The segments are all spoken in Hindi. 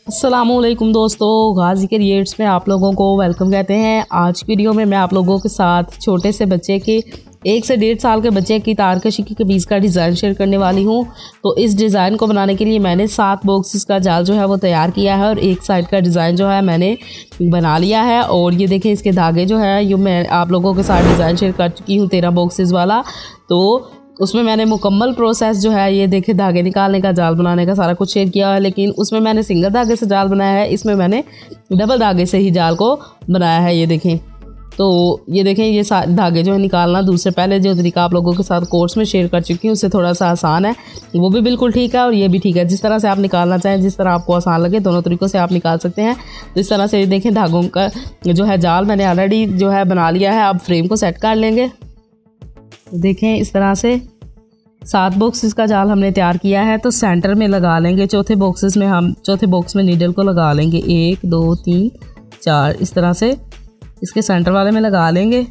अस्सलामुअलैकुम दोस्तों, गाजी क्रिएट्स में आप लोगों को वेलकम कहते हैं। आज की वीडियो में मैं आप लोगों के साथ छोटे से बच्चे के 1 से 1.5 साल के बच्चे की तारकशी की कमीज़ का डिज़ाइन शेयर करने वाली हूं। तो इस डिज़ाइन को बनाने के लिए मैंने 7 बॉक्सेस का जाल जो है वो तैयार किया है और एक साइड का डिज़ाइन जो है मैंने बना लिया है। और ये देखें, इसके धागे जो है ये मैं आप लोगों के साथ डिज़ाइन शेयर कर चुकी हूँ 13 बॉक्सेस वाला। तो उसमें मैंने मुकम्मल प्रोसेस जो है ये देखे धागे निकालने का, जाल बनाने का सारा कुछ शेयर किया है। लेकिन उसमें मैंने सिंगल धागे से जाल बनाया है, इसमें मैंने डबल धागे से ही जाल को बनाया है। ये देखें, तो ये देखें, ये धागे जो है निकालना दूसरे पहले जो तरीका आप लोगों के साथ कोर्स में शेयर कर चुकी हूँ उससे थोड़ा सा आसान है, वो भी बिल्कुल ठीक है और ये भी ठीक है। जिस तरह से आप निकालना चाहें, जिस तरह आपको आसान लगे, दोनों तरीक़ों से आप निकाल सकते हैं। तो इस तरह से देखें, धागों का जो है जाल मैंने ऑलरेडी जो है बना लिया है। अब फ्रेम को सेट कर लेंगे। देखें, इस तरह से 7 बॉक्सेस का जाल हमने तैयार किया है। तो सेंटर में लगा लेंगे, चौथे बॉक्स में नीडल को लगा लेंगे। 1 2 3 4 इस तरह से इसके सेंटर वाले में लगा लेंगे।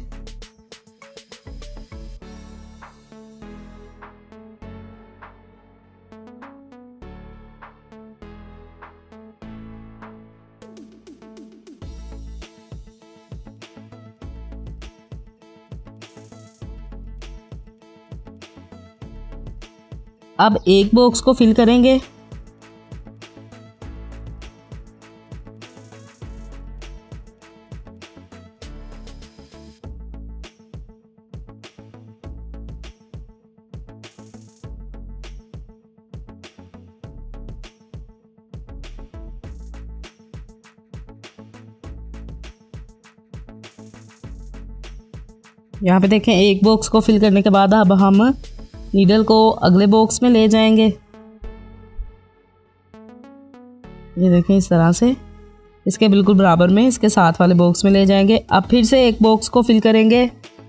अब एक बॉक्स को फिल करेंगे। यहाँ पे देखें, एक बॉक्स को फिल करने के बाद अब हम नीडल को अगले बॉक्स में ले जाएंगे। ये देखें, इस तरह से इसके बिल्कुल बराबर में इसके साथ वाले बॉक्स में ले जाएंगे। अब फिर से एक बॉक्स को फिल करेंगे।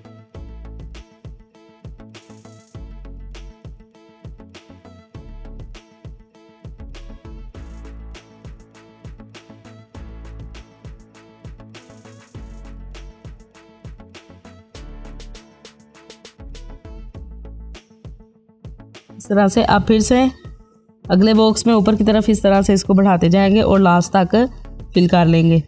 इस तरह से अब फिर से अगले बॉक्स में ऊपर की तरफ इस तरह से इसको बढ़ाते जाएंगे और लास्ट तक फिल कर लेंगे।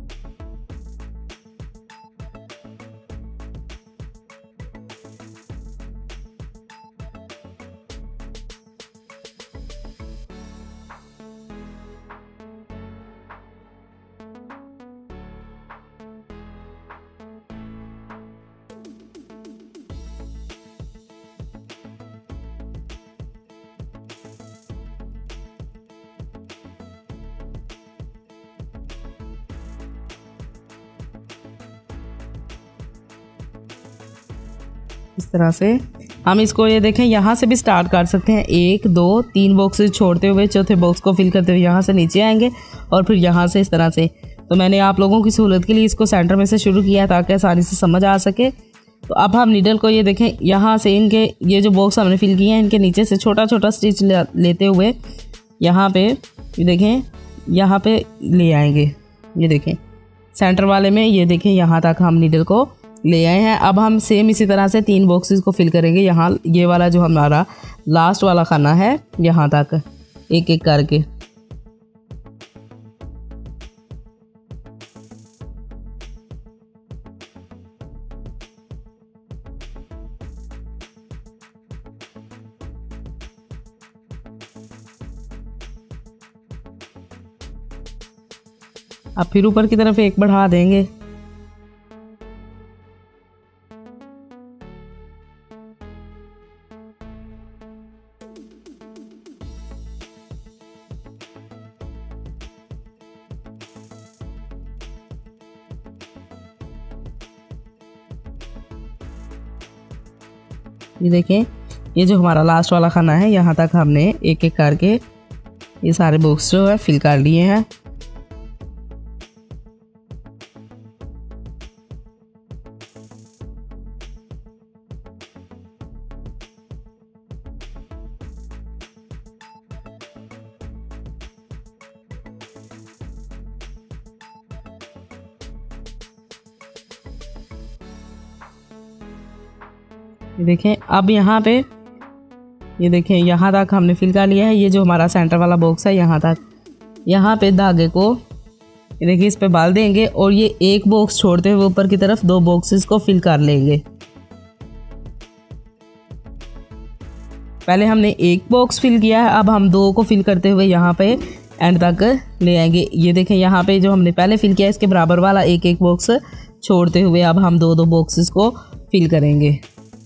इस तरह से हम इसको ये देखें, यहाँ से भी स्टार्ट कर सकते हैं। 1 2 3 बॉक्सेस छोड़ते हुए चौथे बॉक्स को फिल करते हुए यहाँ से नीचे आएंगे और फिर यहाँ से इस तरह से। तो मैंने आप लोगों की सहूलत के लिए इसको सेंटर में से शुरू किया है ताकि आसानी से समझ आ सके। तो अब हम नीडल को ये देखें, यहाँ से इनके ये जो बॉक्स हमने फिल किए हैं इनके नीचे से छोटा छोटा स्टिच लेते हुए यहाँ पे ये देखें, यहाँ पे ले आएंगे। ये देखें सेंटर वाले में, ये देखें यहाँ तक हम नीडल को ले आए हैं। अब हम सेम इसी तरह से 3 बॉक्सेस को फिल करेंगे। यहाँ ये वाला जो हमारा लास्ट वाला खाना है यहाँ तक एक एक करके। अब फिर ऊपर की तरफ एक बढ़ा देंगे। ये देखें, ये जो हमारा लास्ट वाला खाना है यहाँ तक हमने एक एक करके ये सारे बॉक्स जो है फिल कर लिए हैं। ये देखें, अब यहाँ पे ये देखें यहाँ तक हमने फिल कर लिया है। ये जो हमारा सेंटर वाला बॉक्स है यहाँ तक यहाँ पे धागे को देखिए इस पे बाल देंगे और ये एक बॉक्स छोड़ते हुए ऊपर की तरफ 2 बॉक्सेस को फिल कर लेंगे। पहले हमने एक बॉक्स फिल किया है, अब हम 2 को फिल करते हुए यहाँ पे एंड तक ले आएंगे। ये देखें यहाँ पे जो हमने पहले फिल किया है इसके बराबर वाला एक एक बॉक्स छोड़ते हुए अब हम 2 बॉक्सेस को फिल करेंगे।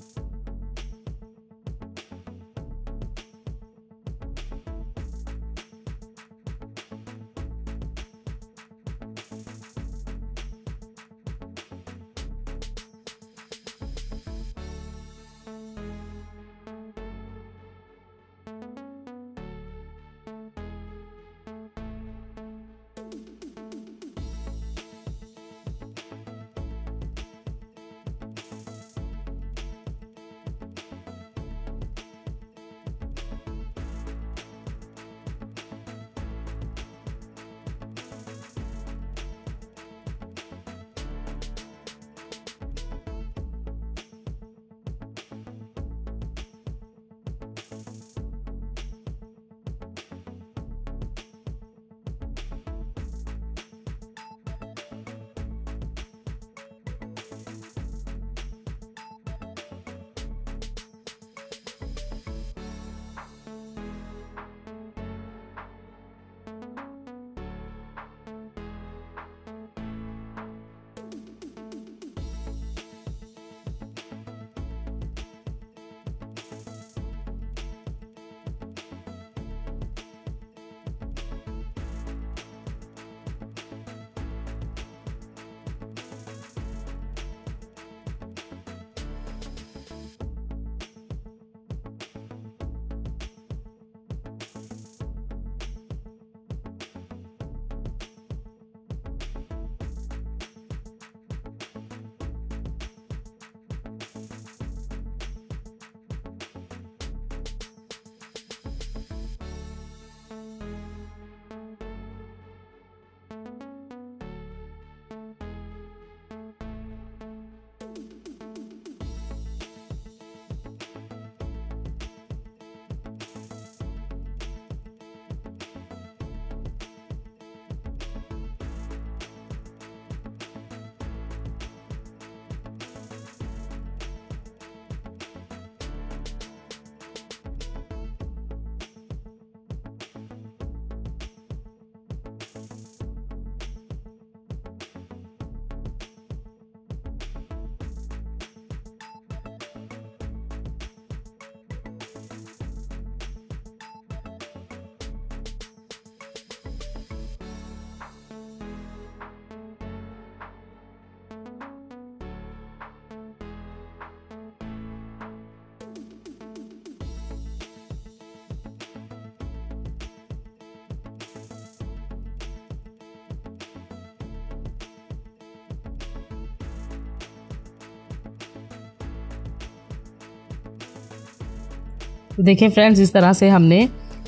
तो देखिए फ्रेंड्स इस तरह से हमने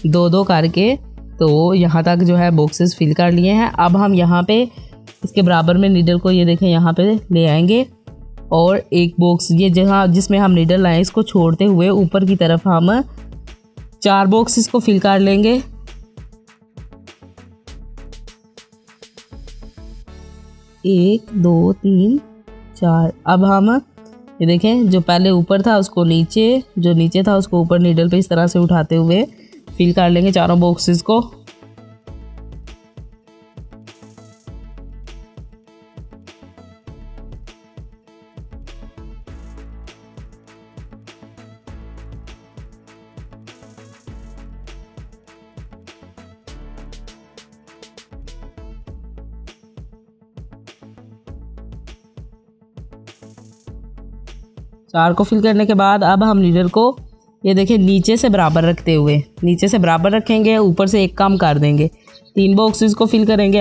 2 करके तो यहाँ तक जो है बॉक्सेस फिल कर लिए हैं। अब हम यहाँ पे इसके बराबर में नीडल को ये देखें यहाँ पे ले आएंगे और एक बॉक्स ये जहाँ जिसमें हम नीडल लाए इसको छोड़ते हुए ऊपर की तरफ हम 4 बॉक्सेस को फिल कर लेंगे। एक, 2, 3, 4। अब हम ये देखें जो पहले ऊपर था उसको नीचे, जो नीचे था उसको ऊपर नीडल पे इस तरह से उठाते हुए फिल कर लेंगे चारों बॉक्सेस को। चार को फिल करने के बाद अब हम नीडल को ये देखें नीचे से बराबर रखते हुए, नीचे से बराबर रखेंगे, ऊपर से एक कम कर देंगे। 3 बॉक्सेस को फिल करेंगे।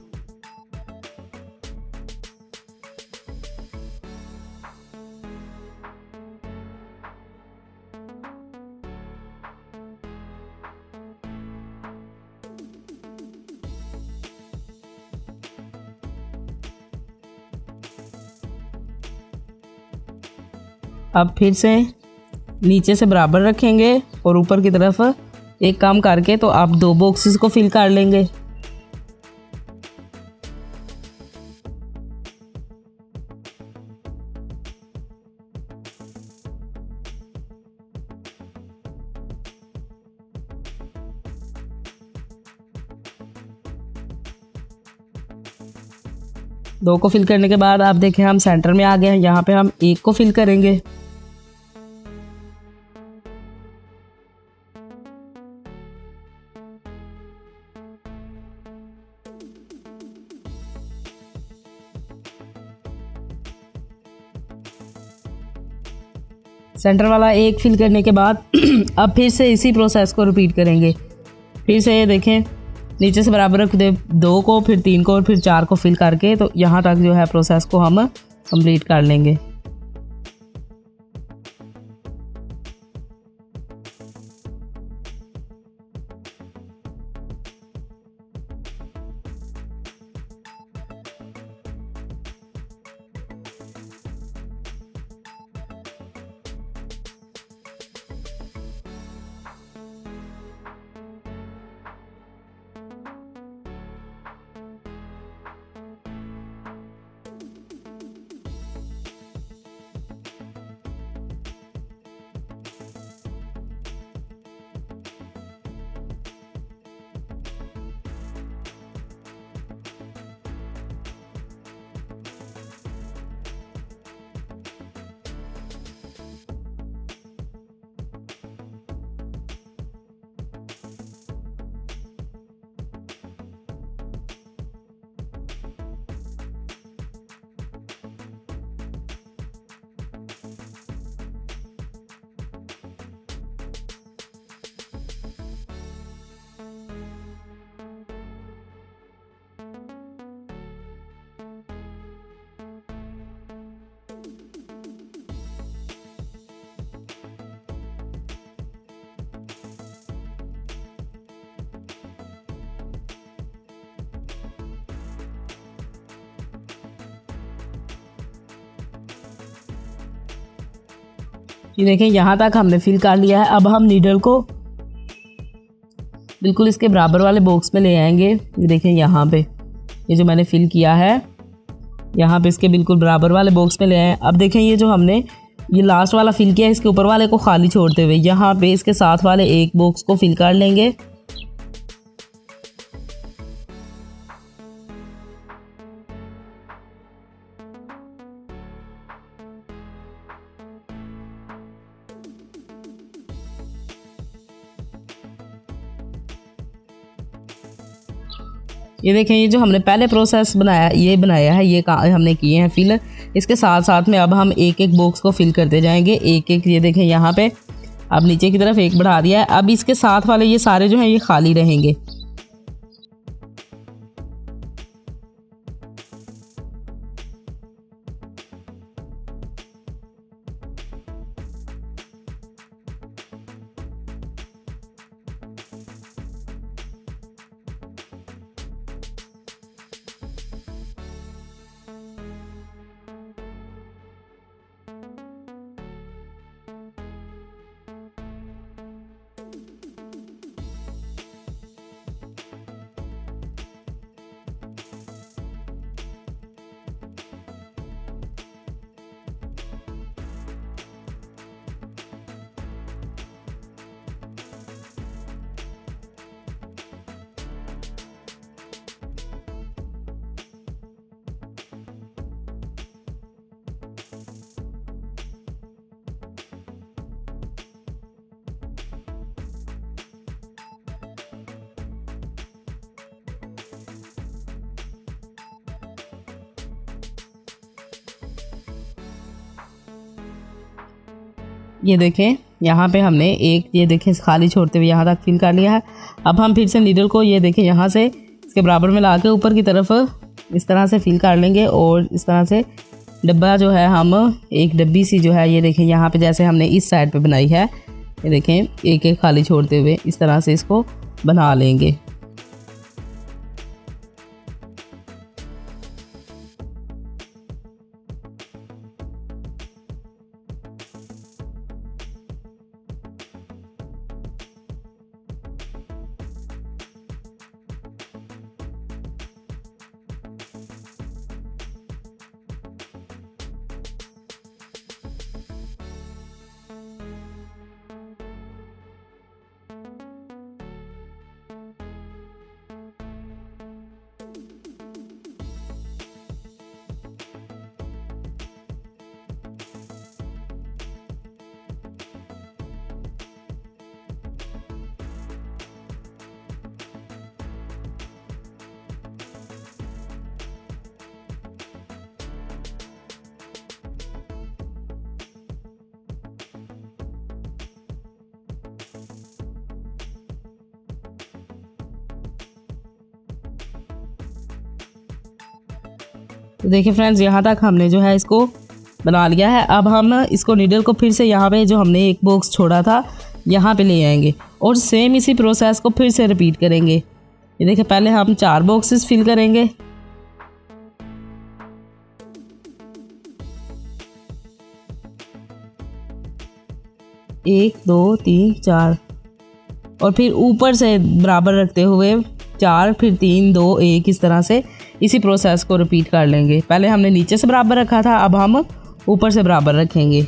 अब फिर से नीचे से बराबर रखेंगे और ऊपर की तरफ एक कम करके तो आप 2 बॉक्सेस को फिल कर लेंगे। 2 को फिल करने के बाद आप देखें हम सेंटर में आ गए हैं। यहाँ पे हम 1 को फिल करेंगे। सेंटर वाला 1 फिल करने के बाद अब फिर से इसी प्रोसेस को रिपीट करेंगे। फिर से ये देखें नीचे से बराबर रख दे 2 को, फिर 3 को और फिर 4 को फिल करके, तो यहाँ तक जो है प्रोसेस को हम कंप्लीट कर लेंगे। ये देखें यहाँ तक हमने फिल कर लिया है। अब हम नीडल को बिल्कुल इसके बराबर वाले बॉक्स में ले आएंगे। ये देखें यहाँ पे ये जो मैंने फिल किया है, यहाँ पे इसके बिल्कुल बराबर वाले बॉक्स में ले आए। अब देखें ये जो हमने ये लास्ट वाला फिल किया है, इसके ऊपर वाले को खाली छोड़ते हुए यहाँ पे इसके साथ वाले एक बॉक्स को फिल कर लेंगे। ये देखें ये जो हमने पहले प्रोसेस बनाया है, ये हमने किए हैं फिल। इसके साथ साथ में अब हम एक एक बॉक्स को फिल करते जाएंगे, एक एक। ये देखें यहाँ पे अब नीचे की तरफ 1 बढ़ा दिया है। अब इसके साथ वाले ये सारे जो हैं ये खाली रहेंगे। ये देखें यहाँ पे हमने एक ये देखें खाली छोड़ते हुए यहाँ तक फिल कर लिया है। अब हम फिर से नीडल को ये देखें यहाँ से इसके बराबर में ला के ऊपर की तरफ इस तरह से फिल कर लेंगे और इस तरह से डब्बा जो है हम एक डब्बी सी जो है ये देखें यहाँ पे जैसे हमने इस साइड पे बनाई है, ये देखें एक एक खाली छोड़ते हुए इस तरह से इसको बना लेंगे। तो देखिए फ्रेंड्स, यहाँ तक हमने जो है इसको बना लिया है। अब हम इसको नीडल को फिर से यहाँ पे जो हमने एक बॉक्स छोड़ा था यहाँ पे ले आएंगे और सेम इसी प्रोसेस को फिर से रिपीट करेंगे। ये देखिए, पहले हम 4 बॉक्सेस फिल करेंगे। एक, दो, तीन, 4 और फिर ऊपर से बराबर रखते हुए 4, फिर 3, 2, 1 इस तरह से इसी प्रोसेस को रिपीट कर लेंगे। पहले हमने नीचे से बराबर रखा था, अब हम ऊपर से बराबर रखेंगे।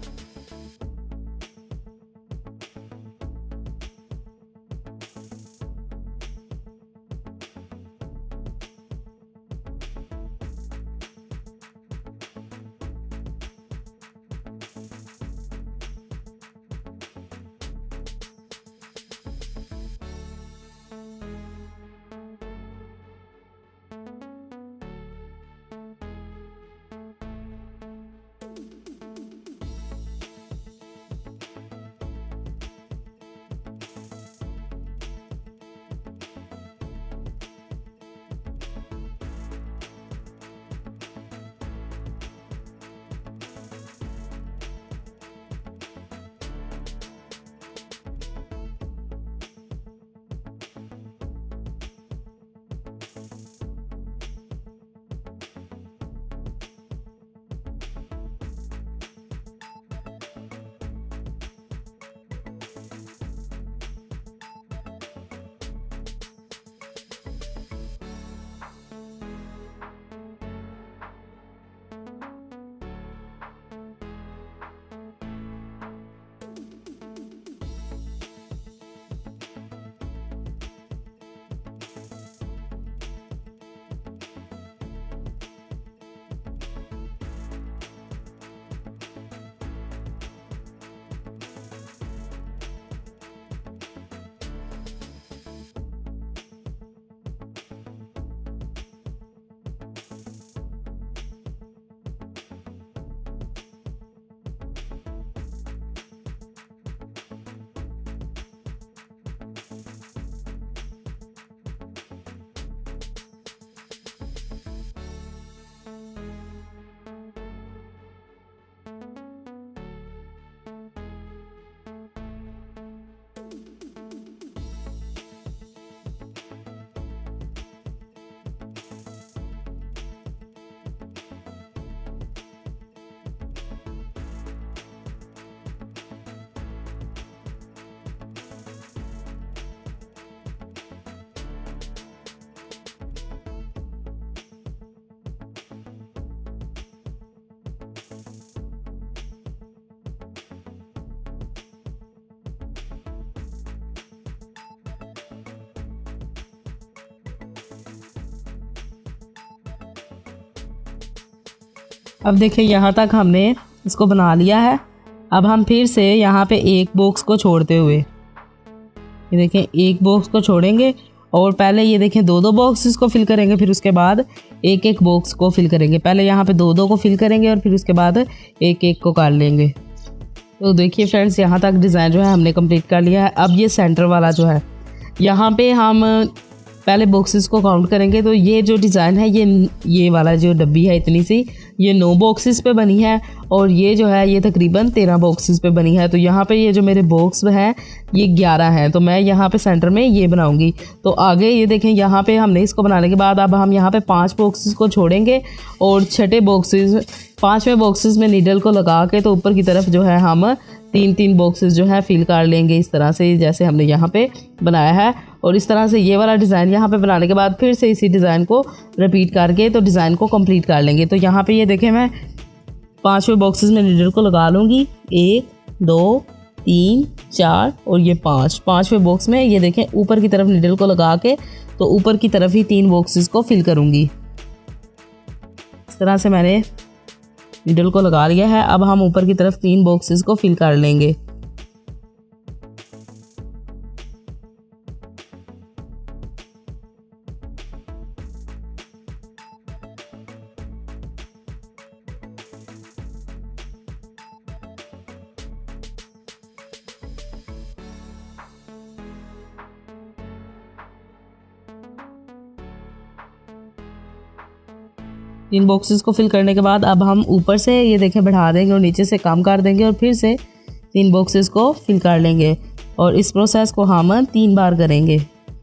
अब देखिए, यहाँ तक हमने इसको बना लिया है। अब हम फिर से यहाँ पे एक बॉक्स को छोड़ते हुए, ये देखें, एक बॉक्स को छोड़ेंगे और पहले ये देखें 2-2 बॉक्सेस को फिल करेंगे, फिर उसके बाद एक-एक बॉक्स को फिल करेंगे। पहले यहाँ पे 2-2 को फिल करेंगे और फिर उसके बाद एक-एक को कर लेंगे। तो देखिए फ्रेंड्स, यहाँ तक डिज़ाइन जो है हमने कंप्लीट कर लिया है। अब ये सेंटर वाला जो है, यहाँ पे हम पहले बॉक्सेस को काउंट करेंगे। तो ये जो डिज़ाइन है, ये वाला जो डब्बी है इतनी सी, ये 9 बॉक्सेस पे बनी है और ये जो है ये तकरीबन 13 बॉक्सेस पे बनी है। तो यहाँ पे ये जो मेरे बॉक्स हैं ये 11 हैं, तो मैं यहाँ पे सेंटर में ये बनाऊंगी। तो आगे ये देखें, यहाँ पे हमने इसको बनाने के बाद अब हम यहाँ पे 5 बॉक्सेस को छोड़ेंगे और छठे बॉक्सेस 5वें बॉक्सेस में नीडल को लगा के तो ऊपर की तरफ जो है हम 3-3 बॉक्सेस जो है फिल कर लेंगे, इस तरह से जैसे हमने यहाँ पे बनाया है। और इस तरह से ये वाला डिज़ाइन यहाँ पे बनाने के बाद फिर से इसी डिज़ाइन को रिपीट करके तो डिज़ाइन को कंप्लीट कर लेंगे। तो यहाँ पे ये देखें, मैं 5वें बॉक्सेस में नीडल को लगा लूँगी, 1, 2, 3, 4 और ये 5वें बॉक्स में ये देखें ऊपर की तरफ नीडल को लगा के तो ऊपर की तरफ ही 3 बॉक्सेस को फिल करूँगी। इस तरह से मैंने नीडल को लगा लिया है। अब हम ऊपर की तरफ 3 बॉक्सेस को फिल कर लेंगे। 3 बॉक्सेस को फिल करने के बाद अब हम ऊपर से ये देखें बढ़ा देंगे और नीचे से कम कर देंगे और फिर से 3 बॉक्सेस को फिल कर लेंगे और इस प्रोसेस को हम 3 बार करेंगे।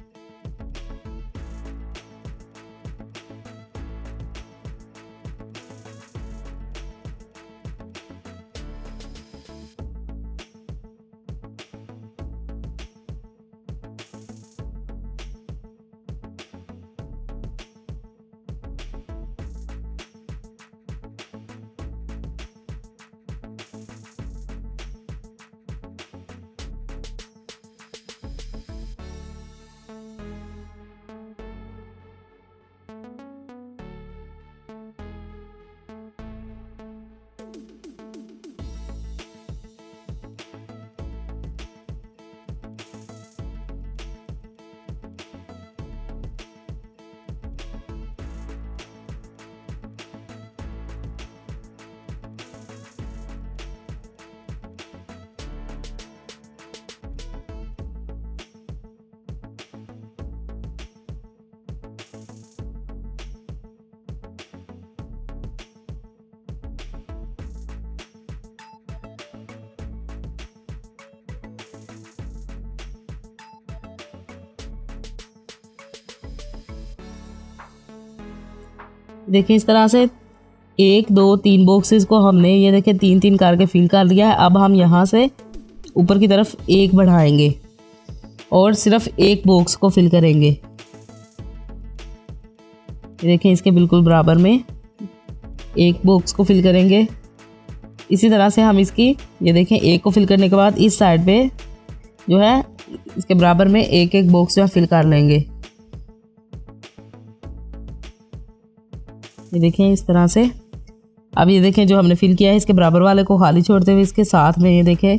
देखिए इस तरह से 1 2 3 बॉक्सेस को हमने ये देखिए 3 करके फिल कर लिया है। अब हम यहाँ से ऊपर की तरफ 1 बढ़ाएंगे और सिर्फ 1 बॉक्स को फिल करेंगे। देखिए इसके बिल्कुल बराबर में 1 बॉक्स को फिल करेंगे। इसी तरह से हम इसकी ये देखें 1 को फिल करने के बाद इस साइड पे जो है इसके बराबर में 1 बॉक्स जो है फिल कर लेंगे। ये देखें इस तरह से। अब ये देखें जो हमने फिल किया है इसके बराबर वाले को खाली छोड़ते हुए इसके साथ में ये देखें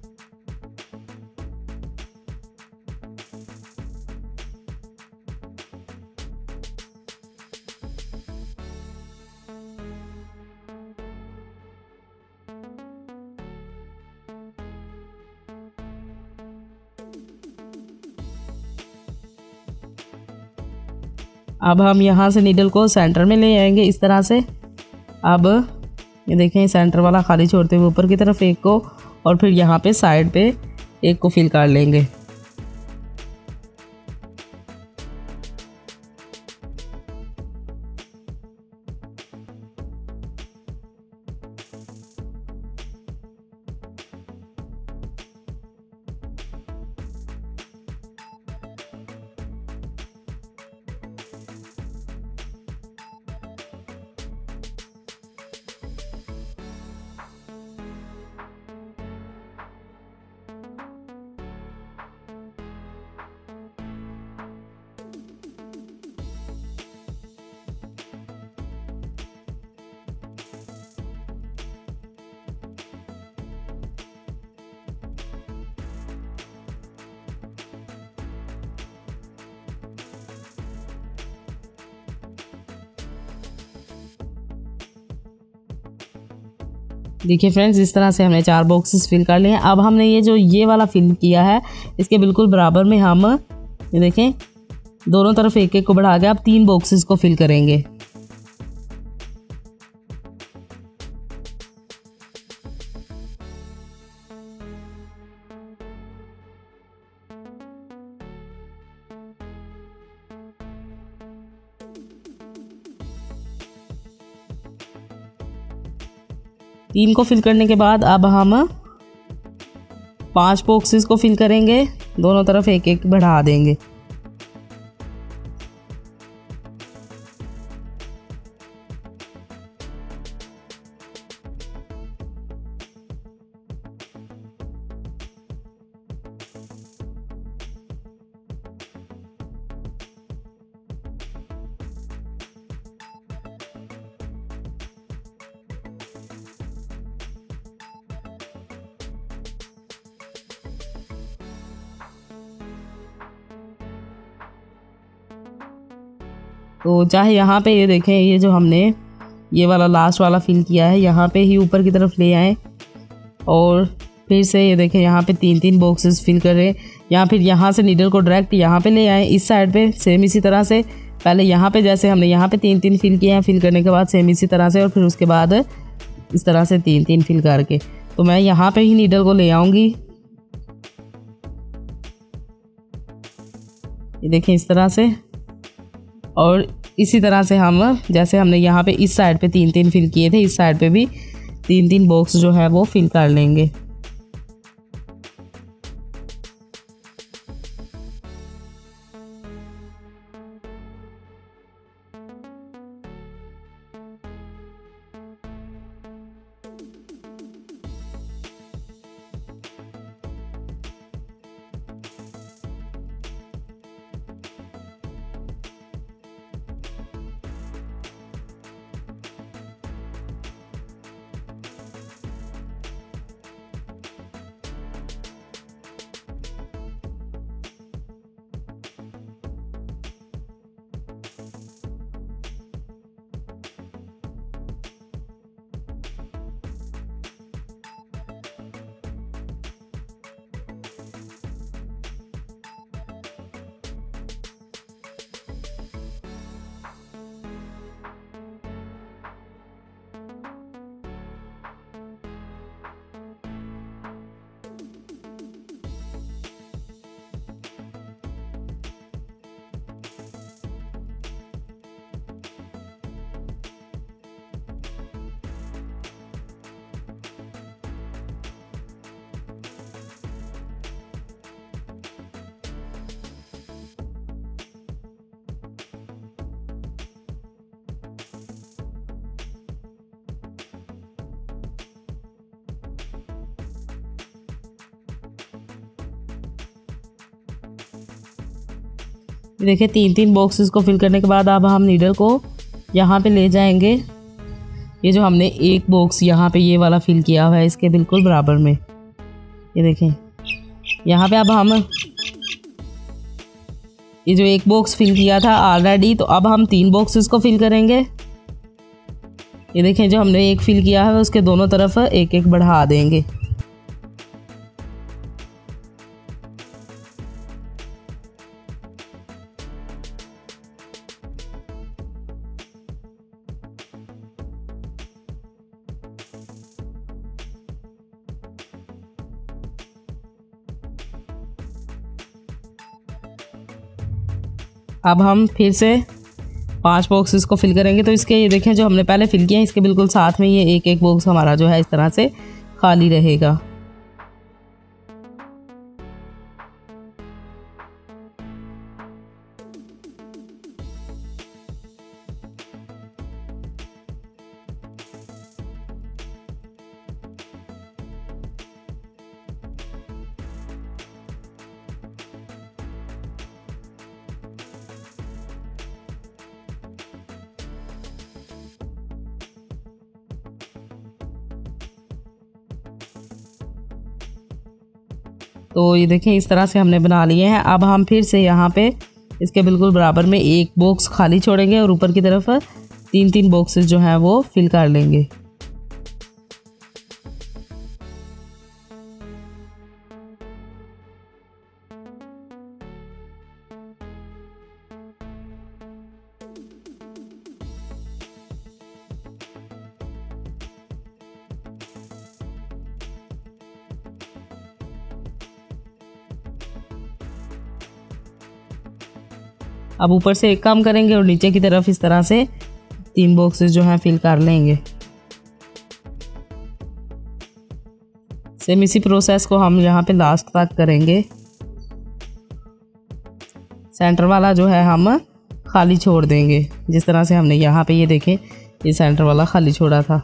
अब हम यहाँ से नीडल को सेंटर में ले आएंगे इस तरह से। अब ये देखें सेंटर वाला खाली छोड़ते हुए ऊपर की तरफ 1 को और फिर यहाँ पे साइड पे 1 को फिल कर लेंगे। देखिए फ्रेंड्स इस तरह से हमने 4 बॉक्सेस फिल कर लिए हैं। अब हमने ये वाला फिल किया है इसके बिल्कुल बराबर में हम ये देखें दोनों तरफ 1 को बढ़ा के अब 3 बॉक्सेस को फिल करेंगे। तीन को फिल करने के बाद अब हम 5 बॉक्सेस को फिल करेंगे, दोनों तरफ 1 बढ़ा देंगे। तो चाहे यहाँ पे ये देखें, ये जो हमने ये वाला लास्ट वाला फिल किया है यहाँ पे ही ऊपर की तरफ ले आएँ और फिर से ये देखें यहाँ पे 3 बॉक्सेस फिल करें, या फिर यहाँ से नीडल को डायरेक्ट यहाँ पे ले आएँ, इस साइड पे सेम इसी तरह से पहले यहाँ पे जैसे हमने यहाँ पे 3-3 फिल किए हैं, फिल करने के बाद सेम इसी तरह से और फिर उसके बाद इस तरह से 3-3 फिल करके, तो मैं यहाँ पे ही नीडल को ले आऊँगी। ये देखें इस तरह से, और इसी तरह से हम जैसे हमने यहाँ पे इस साइड पे 3-3 फिल किए थे, इस साइड पे भी 3-3 बॉक्स जो है वो फिल कर लेंगे। देखिए 3-3 बॉक्सेस को फिल करने के बाद अब हम नीडल को यहाँ पे ले जाएंगे। ये जो हमने एक बॉक्स यहाँ पे ये वाला फिल किया हुआ है इसके बिल्कुल बराबर में, ये देखें यहाँ पे अब हम ये जो एक बॉक्स फिल किया था ऑलरेडी, तो अब हम 3 बॉक्सेस को फिल करेंगे। ये देखें जो हमने एक फिल किया है उसके दोनों तरफ एक एक बढ़ा देंगे। अब हम फिर से 5 बॉक्सेस को फिल करेंगे। तो इसके ये देखें जो हमने पहले फिल किया है इसके बिल्कुल साथ में ये एक एक बॉक्स हमारा जो है इस तरह से खाली रहेगा। तो ये देखें इस तरह से हमने बना लिए हैं। अब हम फिर से यहाँ पे इसके बिल्कुल बराबर में एक बॉक्स खाली छोड़ेंगे और ऊपर की तरफ 3-3 बॉक्सेस जो हैं वो फिल कर लेंगे। अब ऊपर से एक काम करेंगे और नीचे की तरफ इस तरह से 3 बॉक्सेस जो हैं फिल कर लेंगे। सेम इसी प्रोसेस को हम यहाँ पे लास्ट तक करेंगे। सेंटर वाला जो है हम खाली छोड़ देंगे, जिस तरह से हमने यहाँ पे ये देखें ये सेंटर वाला खाली छोड़ा था।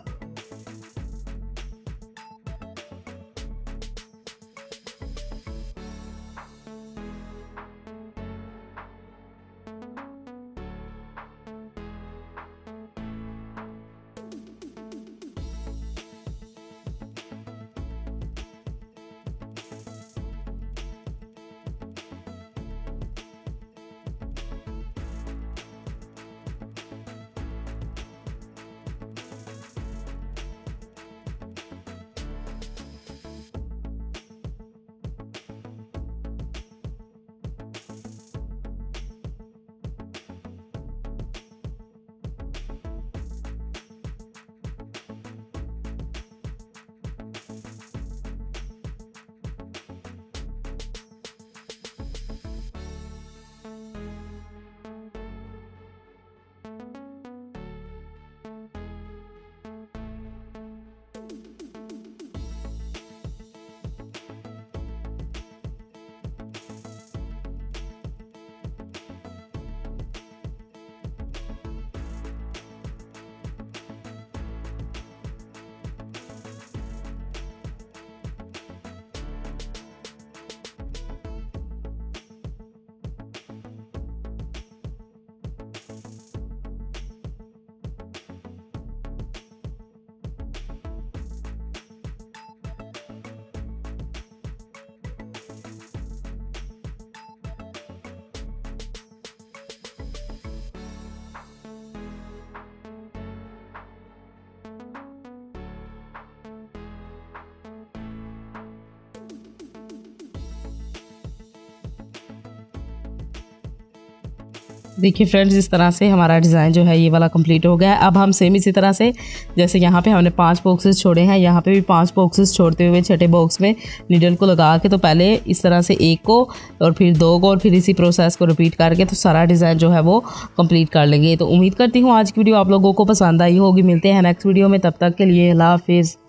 देखिए फ्रेंड्स, इस तरह से हमारा डिज़ाइन जो है ये वाला कंप्लीट हो गया है। अब हम सेम इसी तरह से, जैसे यहाँ पे हमने 5 बॉक्सेस छोड़े हैं, यहाँ पे भी 5 बॉक्सेस छोड़ते हुए छठे बॉक्स में नीडल को लगा के, तो पहले इस तरह से एक को और फिर 2 को और फिर इसी प्रोसेस को रिपीट करके तो सारा डिज़ाइन जो है वो कंप्लीट कर लेंगे। तो उम्मीद करती हूँ आज की वीडियो आप लोगों को पसंद आई होगी। मिलते हैं नेक्स्ट वीडियो में, तब तक के लिए अल्लाह हाफिज़।